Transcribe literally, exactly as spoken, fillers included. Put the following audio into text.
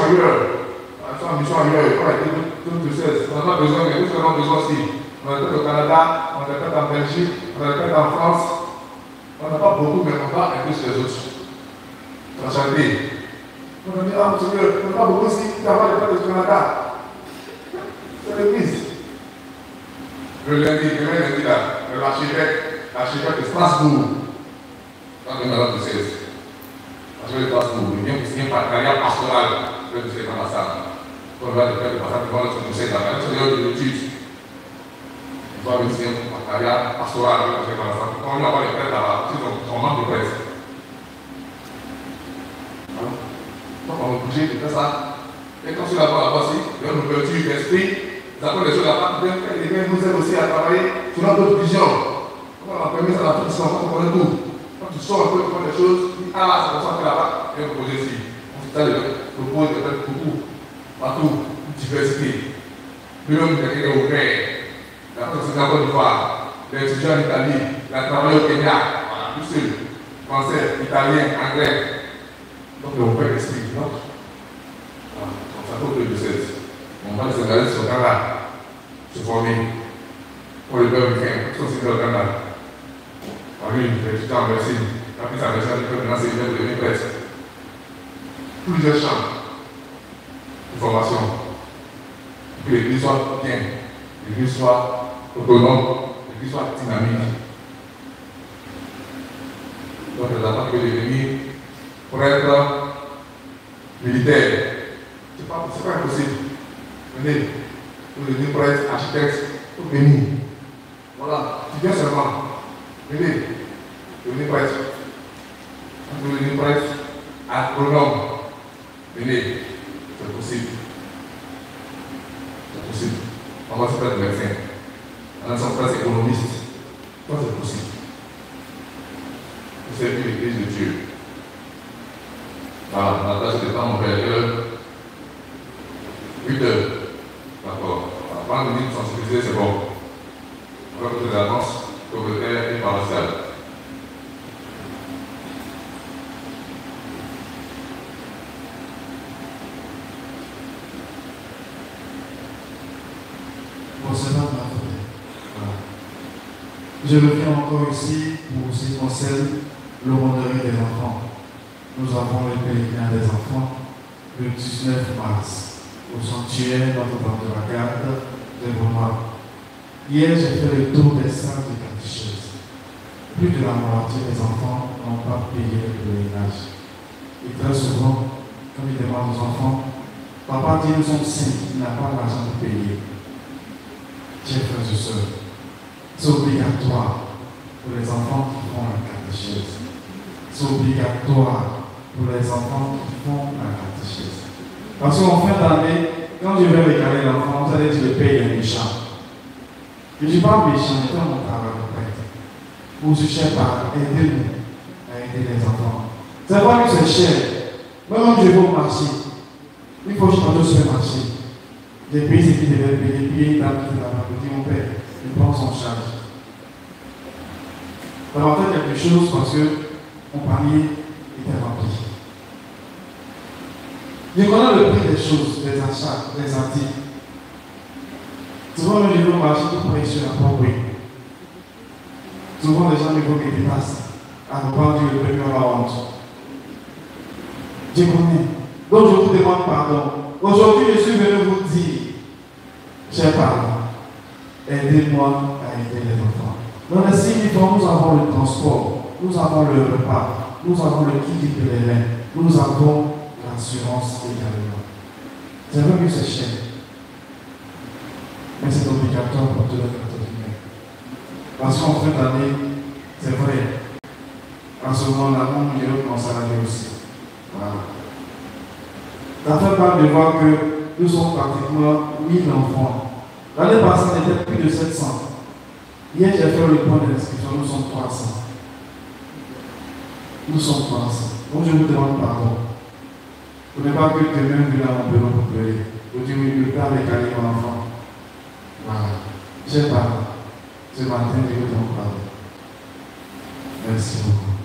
ailleurs. Ils sont en mission ailleurs. Il faut arrêter tout de suite. On n'a pas besoin, mais nous avons besoin aussi. On est peut-être au Canada, on est peut-être en Belgique, on est peut-être en France. On n'a pas beaucoup, mais on va aider les autres. On a chanté. On a dit, ah, Seigneur, on n'a pas beaucoup ici, il y a pas de Canada. C'est l'église. Le lundi, demain lundi là, l'architecte, l'architecte de Strasbourg, dans le malade de seize. L'architecte de Strasbourg, il vient pour signer un partenariat pastoral avec le dans la salle. On va le faire de passage devant notre conseil dans la salle de l'étude. Il va venir signer un partenariat pastoral avec le dans la salle. Quand on va le faire là-bas, c'est son manque de presse. Donc on est obligé de faire ça. Et quand c'est là-bas, là-bas aussi, il y a une ouverture d'esprit. Nous avons les choses là-bas, bien faire, et bien nous aide aussi à travailler sur notre vision. On a permis ça dans tout ça, on connaît tout. Quand tu sors un peu, tu prends des choses, tu dis, ah, c'est comme ça que là-bas, et on pose ici. On fait ça, le propose de faire beaucoup, partout, diversité. L'homme qui est ouvert, la France en Côte d'Ivoire, les étudiants en Italie, la travailleuse au Kenya, voilà, tout seul, français, italien, anglais. Donc, le ouvert l'esprit, non? Voilà, comme ça, pour le diocèse. On va les engager sur le Canada, se former pour le peuple week-end, tout aussi dans le Canada. En lui, les étudiants en médecine, la prise en médecine, il peut maintenant s'élever pour devenir prêtre. Plusieurs champs de formation. Que l'église soit bien, l'église soit autonome, l'église soit dynamique. Donc, les attentes peuvent devenir prêtre militaire. Ce n'est pas, pas impossible. Venez, vous devenez prêtre, architecte, vous venez. Voilà, tu viens seulement. Venez, devenez prêtre. Vous devenez prêtre, agronome. Venez, c'est possible. C'est possible. On va se faire des médecins. On va se faire économiste. Ça, c'est possible. Vous servir l'église de Dieu. Voilà, la tâche de temps, on va aller huit heures. D'accord. Avant de venir sensibiliser, c'est bon. On va écouter l'annonce communautaire et paroissiale. Bon, c'est pas ma faute. Voilà. Je le fais encore ici pour ce qui concerne l'aumônerie des enfants. Nous avons le pèlerinage des enfants le dix-neuf mars. Au sanctuaire Notre-Dame de la Garde de Beaumont. Hier, j'ai fait le tour des salles de catéchèse. Plus de la moitié des enfants n'ont pas payé le pèlerinage. Et très souvent, quand ils demandent aux enfants, papa dit nous sommes cinq, il n'a pas l'argent de payer. Chers frères et sœurs, c'est obligatoire pour les enfants qui font la catéchèse. C'est obligatoire pour les enfants qui font la catéchèse. Parce qu'en fin d'année, quand je vais regarder l'enfant, vous allez dire le père est méchant. Je ne suis pas méchant, c'est mon travail de prêtre. Vous ne cherchez pas, aidez-nous à aider les enfants. C'est vrai que c'est cher. Même quand je vais au marché, il faut que je rentre sur le marché. Les pays qui devaient payer, payer une dame qui est là-bas, me dit mon père, il prend son charge. On va faire quelque chose parce que mon panier était rempli. Je connais le prix des choses, des achats, des articles. Souvent, je vais au marché pour payer sur la propre. Souvent, les gens me voient que je passe à reprendre le premier à la honte. Je connais. Donc, je vous demande pardon. Aujourd'hui, je suis venu vous dire, chers parents, aidez-moi à aider les enfants. Dans les six mille, nous avons le transport, nous avons le repas, nous avons le kit du pèlerin, nous avons l'assurance également. C'est vrai que c'est cher, mais c'est obligatoire pour tous les catholiques. Parce qu'en fin d'année, c'est vrai, en ce moment-là, nous devons commencer à l'année aussi. Voilà. Ça fait mal de voir que nous sommes pratiquement mille enfants. L'année passée, on était plus de sept cents. Hier, j'ai fait le point d'inscription, nous sommes trois cents. Nous sommes trois cents. Donc je vous demande pardon. Vous n'êtes pas que demain, vous là, on peut nous pleurer. Vous dites, oui, le père est calé mon enfant. Voilà. J'ai parlé. Ce matin, je vous demande pardon. Merci beaucoup.